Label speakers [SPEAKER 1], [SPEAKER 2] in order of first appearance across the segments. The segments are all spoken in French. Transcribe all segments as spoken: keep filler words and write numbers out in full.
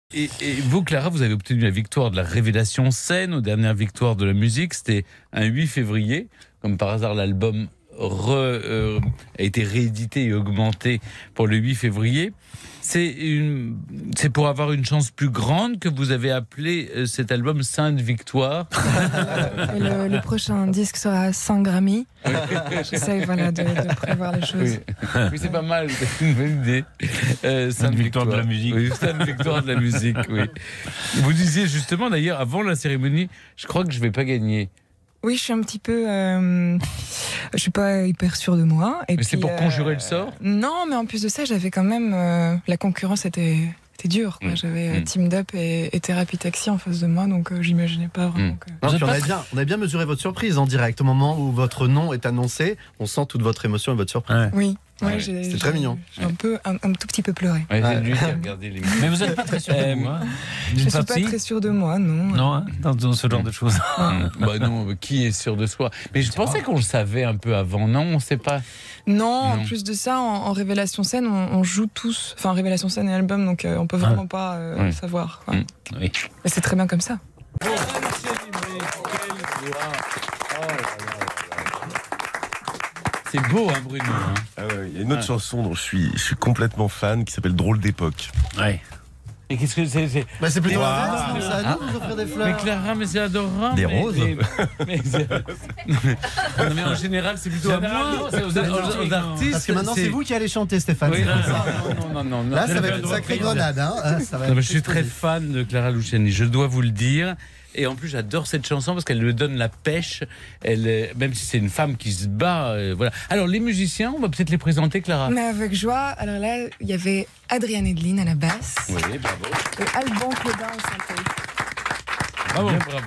[SPEAKER 1] Et, et vous, Clara, vous avez obtenu la victoire de la Révélation Scène aux dernières victoires de la musique. C'était un huit février. Comme par hasard, l'album re, euh, a été réédité et augmenté pour le huit février. C'est, une, c'est pour avoir une chance plus grande que vous avez appelé euh, cet album Sainte Victoire.
[SPEAKER 2] le, le prochain disque sera Saint Grammy. J'essaie voilà, de, de prévoir les choses.
[SPEAKER 1] Oui, oui, c'est pas mal, c'est une bonne idée. Euh, Sainte
[SPEAKER 3] victoire, victoire de la musique.
[SPEAKER 1] Oui, Sainte Victoire de la musique, oui. Vous disiez justement, d'ailleurs, avant la cérémonie, je crois que je vais pas gagner.
[SPEAKER 2] Oui, je suis un petit peu... Euh, je suis pas hyper sûre de moi. Et
[SPEAKER 1] mais
[SPEAKER 2] puis,
[SPEAKER 1] c'est pour conjurer euh, le sort ?
[SPEAKER 2] Non, mais en plus de ça, j'avais quand même... Euh, la concurrence était, était dure. Quoi. Mmh. J'avais mmh. Team Up et, et Thérapie Taxi en face de moi, donc euh, j'imaginais pas vraiment mmh. que...
[SPEAKER 4] Non, on, a bien, on a bien mesuré votre surprise en direct. Au moment où votre nom est annoncé, on sent toute votre émotion et votre surprise.
[SPEAKER 2] Ouais. Oui. Ouais,
[SPEAKER 4] ouais,
[SPEAKER 2] j'ai,
[SPEAKER 4] c'était
[SPEAKER 2] j'ai,
[SPEAKER 4] très mignon.
[SPEAKER 2] J'ai un, peu, un, un tout petit peu pleuré.
[SPEAKER 1] Ouais, c'est lui qui a regardé les...
[SPEAKER 3] Mais vous n'êtes pas très sûr de vous, hein,
[SPEAKER 2] je ne suis pas très sûr de moi, non.
[SPEAKER 3] Non, hein, dans, dans ce genre de choses.
[SPEAKER 1] Bah non, qui est sûr de soi ? Mais je pensais pas. qu'on le savait un peu avant, non ? On ne sait pas.
[SPEAKER 2] Non, non, en plus de ça, en, en Révélation Scène, on, on joue tous. Enfin, Révélation Scène et album, donc euh, on peut vraiment ah. pas euh, ouais. savoir. Quoi.
[SPEAKER 1] Mmh. Oui.
[SPEAKER 2] Mais c'est très bien comme ça.
[SPEAKER 1] Oh, c'est beau, hein, Bruno. Hein.
[SPEAKER 5] Ah ouais, il y a une autre ah. chanson dont je suis, je suis complètement fan qui s'appelle Drôle d'époque.
[SPEAKER 1] Ouais. Et qu'est-ce que c'est, c'est...
[SPEAKER 4] Bah c'est plutôt
[SPEAKER 1] wow.
[SPEAKER 4] ah, c'est à nous de nous offrir des fleurs.
[SPEAKER 1] Mais Clara, mais c'est adorable.
[SPEAKER 5] Des
[SPEAKER 1] mais,
[SPEAKER 5] roses
[SPEAKER 1] mais, mais, c'est... non, mais, mais en général, c'est plutôt à moi, c'est aux, aux, aux artistes.
[SPEAKER 4] Parce que maintenant, c'est,
[SPEAKER 1] c'est
[SPEAKER 4] vous qui allez chanter, Stéphane.
[SPEAKER 1] Oui, non, non, non, non.
[SPEAKER 4] Là, ça va être une sacrée grenade. Hein. Ça va
[SPEAKER 1] non, mais je suis très fan de Clara Luciani, je dois vous le dire. Et en plus, j'adore cette chanson parce qu'elle me donne la pêche. Elle, même si c'est une femme qui se bat, euh, voilà. Alors, les musiciens, on va peut-être les présenter, Clara.
[SPEAKER 2] Mais avec joie. Alors là, il y avait Adrian Edlin à la basse.
[SPEAKER 1] Oui, bravo.
[SPEAKER 2] Et Alban Claudin au synthé.
[SPEAKER 1] Bravo, bravo.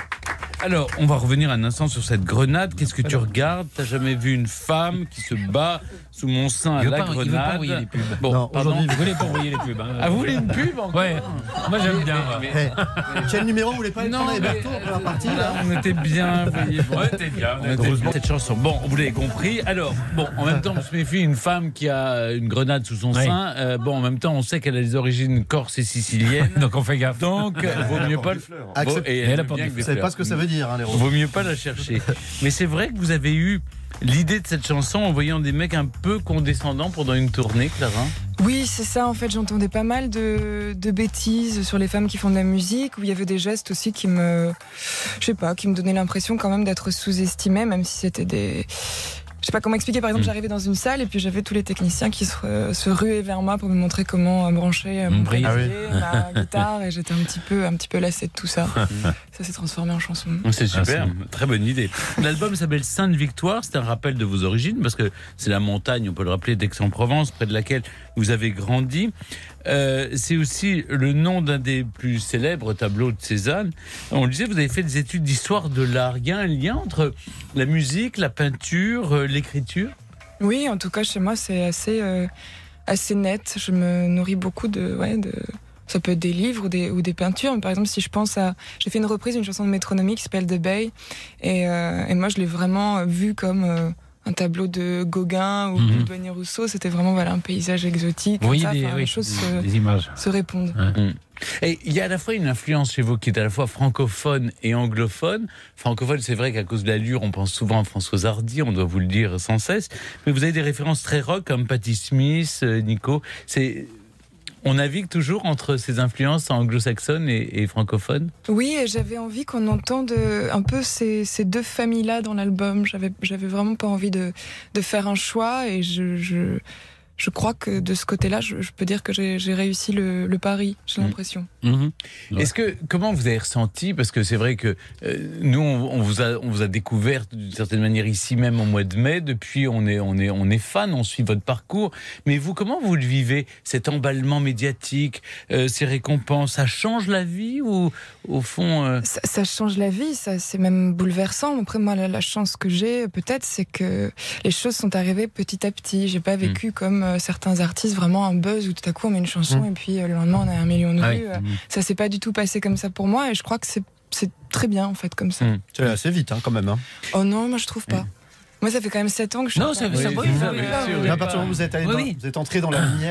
[SPEAKER 1] Alors, on va revenir un instant sur cette grenade. Qu'est-ce que tu regardes ? T'as jamais vu une femme qui se bat sous mon sein à la
[SPEAKER 3] pas,
[SPEAKER 1] grenade ?
[SPEAKER 3] Il veut pas envoyer les pubs.
[SPEAKER 1] Bon,
[SPEAKER 4] non,
[SPEAKER 1] aujourd'hui,
[SPEAKER 3] vous voulez pas envoyer les pubs. Hein.
[SPEAKER 1] Ah, vous voulez une pub encore ?
[SPEAKER 3] Ouais. Moi, j'aime bien.
[SPEAKER 4] Mais, mais, mais, quel numéro vous voulez pas
[SPEAKER 1] non,
[SPEAKER 4] prendre Berthaud pour la partie là ?
[SPEAKER 1] On était bien, vous voyez. Bon,
[SPEAKER 3] ouais, t'es bien.
[SPEAKER 1] On était bien. Cette chanson. Bon, vous l'avez compris. Alors, bon, en même temps, on se méfie, une femme qui a une grenade sous son ouais. sein. Euh, bon, en même temps, on sait qu'elle a des origines corse et siciliennes.
[SPEAKER 3] Donc, on fait gaffe.
[SPEAKER 1] Donc, il vaut mieux pas le.
[SPEAKER 4] Accept...
[SPEAKER 1] Et
[SPEAKER 4] elle vous savez pas ce que ça veut dire, hein, les roses.
[SPEAKER 1] Vaut mieux pas la chercher. Mais c'est vrai que vous avez eu l'idée de cette chanson en voyant des mecs un peu condescendants pendant une tournée, Clara ?
[SPEAKER 2] Oui, c'est ça. En fait, j'entendais pas mal de, de bêtises sur les femmes qui font de la musique, où il y avait des gestes aussi qui me, je sais pas, qui me donnaient l'impression quand même d'être sous-estimées, même si c'était des... Je sais pas comment expliquer. Par exemple, mmh. j'arrivais dans une salle et puis j'avais tous les techniciens qui se, se ruaient vers moi pour me montrer comment brancher mon clavier, ah oui. ma guitare, et j'étais un petit peu, un petit peu lassée de tout ça. Ça s'est transformé en chanson.
[SPEAKER 1] C'est super, ah, très bonne idée. L'album s'appelle Sainte Victoire. C'est un rappel de vos origines parce que c'est la montagne, on peut le rappeler, d'Aix-en-Provence, près de laquelle vous avez grandi. Euh, c'est aussi le nom d'un des plus célèbres tableaux de Cézanne. On le disait, vous avez fait des études d'histoire de l'art. Il y a un lien entre la musique, la peinture, l'écriture ?
[SPEAKER 2] Oui, en tout cas, chez moi, c'est assez, euh, assez net. Je me nourris beaucoup de... Ouais, de... Ça peut être des livres ou des, ou des peintures. Par exemple, si je pense à... J'ai fait une reprise d'une chanson de Métronomie qui s'appelle The Bay. Et, euh, et moi, je l'ai vraiment vu comme... Euh, un tableau de Gauguin ou mm-hmm. de Bonnie Rousseau, c'était vraiment voilà, un paysage exotique.
[SPEAKER 3] Oui,
[SPEAKER 2] ça,
[SPEAKER 3] des,
[SPEAKER 2] enfin,
[SPEAKER 3] oui,
[SPEAKER 2] les choses
[SPEAKER 3] des,
[SPEAKER 2] se,
[SPEAKER 3] des images.
[SPEAKER 2] se répondent.
[SPEAKER 3] Ouais.
[SPEAKER 1] Et il y a à la fois une influence chez vous qui est à la fois francophone et anglophone. Francophone, c'est vrai qu'à cause de l'allure, on pense souvent à Françoise Hardy, on doit vous le dire sans cesse. Mais vous avez des références très rock comme Patti Smith, Nico. C'est... On navigue toujours entre ces influences anglo-saxonnes et, et francophones ?
[SPEAKER 2] Oui, et j'avais envie qu'on entende un peu ces, ces deux familles-là dans l'album. J'avais, j'avais vraiment pas envie de, de faire un choix, et je, je, je crois que de ce côté-là, je, je peux dire que j'ai, j'ai réussi le, le pari, j'ai l'impression.
[SPEAKER 1] Mmh. Mmh. Ouais. Est-ce que, comment vous avez ressenti, parce que c'est vrai que euh, nous, on, on, vous a, on vous a découvert d'une certaine manière ici même au mois de mai, depuis on est, on est, on est fan, on suit votre parcours, mais vous, comment vous le vivez, cet emballement médiatique, euh, ces récompenses, ça change la vie ou au fond... Euh...
[SPEAKER 2] Ça, ça change la vie, ça, c'est même bouleversant. Après, moi, la, la chance que j'ai, peut-être, c'est que les choses sont arrivées petit à petit. J'ai pas vécu mmh. comme euh, certains artistes, vraiment un buzz où tout à coup on met une chanson mmh. et puis euh, le lendemain on a un million de
[SPEAKER 3] ah
[SPEAKER 2] vues.
[SPEAKER 3] Oui. Mmh.
[SPEAKER 2] Ça s'est pas du tout passé comme ça pour moi, et je crois que c'est, c'est très bien en fait comme ça.
[SPEAKER 4] Mmh. C'est assez vite hein, quand même. Hein.
[SPEAKER 2] Oh non, moi je trouve pas. Mmh. Moi ça fait quand même sept ans que je suis...
[SPEAKER 3] Non, ça, ça,
[SPEAKER 1] oui,
[SPEAKER 3] ça,
[SPEAKER 1] oui,
[SPEAKER 3] ça,
[SPEAKER 1] ça,
[SPEAKER 3] oui,
[SPEAKER 1] oui,
[SPEAKER 3] ça,
[SPEAKER 1] sûr,
[SPEAKER 3] oui.
[SPEAKER 4] À partir du moment où vous êtes, allé
[SPEAKER 3] oui,
[SPEAKER 4] dans,
[SPEAKER 3] oui.
[SPEAKER 4] vous êtes entré dans la lumière,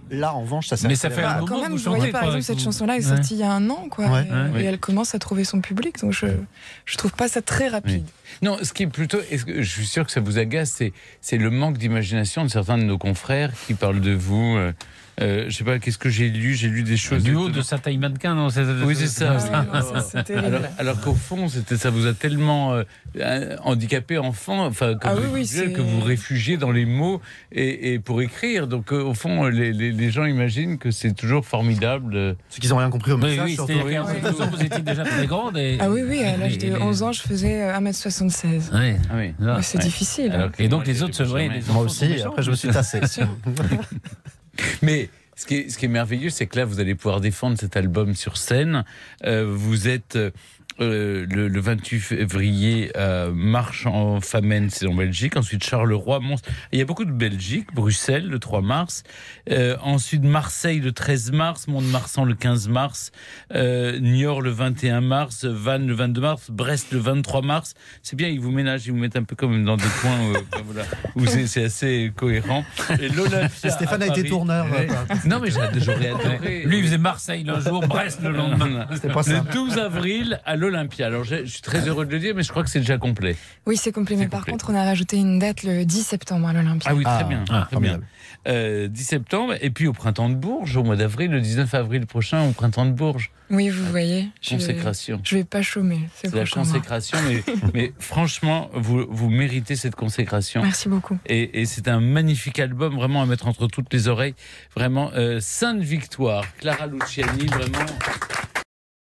[SPEAKER 4] Là, en revanche, ça s'est
[SPEAKER 3] Mais ça fait
[SPEAKER 4] accéléré.
[SPEAKER 3] un
[SPEAKER 2] Bah,
[SPEAKER 3] moment
[SPEAKER 2] quand
[SPEAKER 3] que
[SPEAKER 2] même,
[SPEAKER 3] vous
[SPEAKER 2] vous voyez,
[SPEAKER 3] chantez,
[SPEAKER 2] par
[SPEAKER 3] quoi,
[SPEAKER 2] exemple,
[SPEAKER 3] que
[SPEAKER 2] cette
[SPEAKER 3] vous-
[SPEAKER 2] chanson-là est
[SPEAKER 3] Ouais.
[SPEAKER 2] sortie il y a un an, quoi.
[SPEAKER 4] Ouais.
[SPEAKER 2] et,
[SPEAKER 1] Ouais.
[SPEAKER 2] et elle commence à trouver son public, donc je, je trouve pas ça très rapide.
[SPEAKER 1] Non, ce qui est plutôt, est-ce que- je suis sûr que ça vous agace, c'est, c'est le manque d'imagination de certains de nos confrères qui parlent de vous. Euh, euh, je sais pas, qu'est-ce que j'ai lu J'ai lu des choses.
[SPEAKER 3] Du haut de sa taille mannequin, non c'est-
[SPEAKER 1] Oui, c'est ça.
[SPEAKER 2] Ah ouais, non, ça, c'est terrible.
[SPEAKER 1] Alors, alors qu'au fond, c'était, ça vous a tellement euh, euh, handicapé enfant, enfin, comme
[SPEAKER 2] Ah
[SPEAKER 1] vous
[SPEAKER 2] oui, oui,
[SPEAKER 1] disiez,
[SPEAKER 2] c'est-
[SPEAKER 1] que vous réfugiez dans les mots et, et pour écrire. Donc, euh, au fond, les, les- les gens imaginent que c'est toujours formidable. euh.
[SPEAKER 4] Ceux qui n'ont rien compris au
[SPEAKER 3] Oui,
[SPEAKER 4] message,
[SPEAKER 3] oui,
[SPEAKER 4] surtout.
[SPEAKER 3] c'est-à-dire qu'à douze ans, vous étiez déjà très grande. Et,
[SPEAKER 2] Ah oui, oui, à l'âge
[SPEAKER 3] et-
[SPEAKER 2] de
[SPEAKER 3] et-
[SPEAKER 2] onze ans, je faisais euh, un mètre soixante-seize.
[SPEAKER 3] Ouais.
[SPEAKER 1] Ah oui.
[SPEAKER 3] Ah.
[SPEAKER 2] Ouais, c'est
[SPEAKER 1] Ouais.
[SPEAKER 2] difficile.
[SPEAKER 1] Alors
[SPEAKER 2] hein.
[SPEAKER 1] que
[SPEAKER 3] Et donc
[SPEAKER 1] moi,
[SPEAKER 3] les
[SPEAKER 1] j'étais
[SPEAKER 3] autres,
[SPEAKER 1] plus
[SPEAKER 3] ouais,
[SPEAKER 1] jamais.
[SPEAKER 3] les
[SPEAKER 4] Moi
[SPEAKER 3] enfants sont
[SPEAKER 4] aussi,
[SPEAKER 3] méchants,
[SPEAKER 4] après je
[SPEAKER 3] en
[SPEAKER 4] me
[SPEAKER 3] plus.
[SPEAKER 4] suis tassé.
[SPEAKER 1] Mais ce qui est, ce qui est merveilleux, c'est que là, vous allez pouvoir défendre cet album sur scène. Euh, vous êtes euh, le, le vingt-huit février à Marche en Famenne, c'est en Belgique. Ensuite, Charleroi, Mons. Il y a beaucoup de Belgique. Bruxelles, le trois mars. Euh, ensuite, Marseille, le treize mars. Mont-de-Marsan, le quinze mars. Euh, Niort, le vingt et un mars. Vannes, le vingt-deux mars. Brest, le vingt-trois mars. C'est bien, ils vous ménagent, ils vous mettent un peu comme dans des coins où, euh, voilà, où c'est, c'est assez cohérent. Et l'Olympia
[SPEAKER 4] Stéphane
[SPEAKER 1] à
[SPEAKER 4] a été
[SPEAKER 1] Paris.
[SPEAKER 4] tourneur.
[SPEAKER 1] Ouais.
[SPEAKER 4] euh,
[SPEAKER 1] Non, mais j'ai- j'aurais adoré.
[SPEAKER 3] Lui, il faisait Marseille le jour, Brest le lendemain.
[SPEAKER 4] C'était pas
[SPEAKER 1] Le
[SPEAKER 4] ça.
[SPEAKER 1] douze avril à l'Olympia. Alors, je, je suis très heureux de le dire, mais je crois que c'est déjà complet.
[SPEAKER 2] Oui, c'est complet. Mais
[SPEAKER 1] C'est
[SPEAKER 2] par
[SPEAKER 1] complet.
[SPEAKER 2] contre, on a rajouté une date le dix septembre à l'Olympia.
[SPEAKER 1] Ah oui, très
[SPEAKER 4] Ah,
[SPEAKER 1] bien.
[SPEAKER 3] ah,
[SPEAKER 1] très bien.
[SPEAKER 4] formidable.
[SPEAKER 1] Euh, dix septembre, et puis au printemps de Bourges, au mois d'avril, le dix-neuf avril prochain, au printemps de Bourges.
[SPEAKER 2] Oui, vous voyez. Je,
[SPEAKER 1] Consécration.
[SPEAKER 2] je vais pas chômer. C'est
[SPEAKER 1] C'est la
[SPEAKER 2] prochain mois.
[SPEAKER 1] consécration, mais, mais franchement, vous, vous méritez cette consécration.
[SPEAKER 2] Merci beaucoup.
[SPEAKER 1] Et, et c'est un magnifique album, vraiment à mettre entre toutes les oreilles. Vraiment, euh, Sainte Victoire, Clara Luciani, vraiment.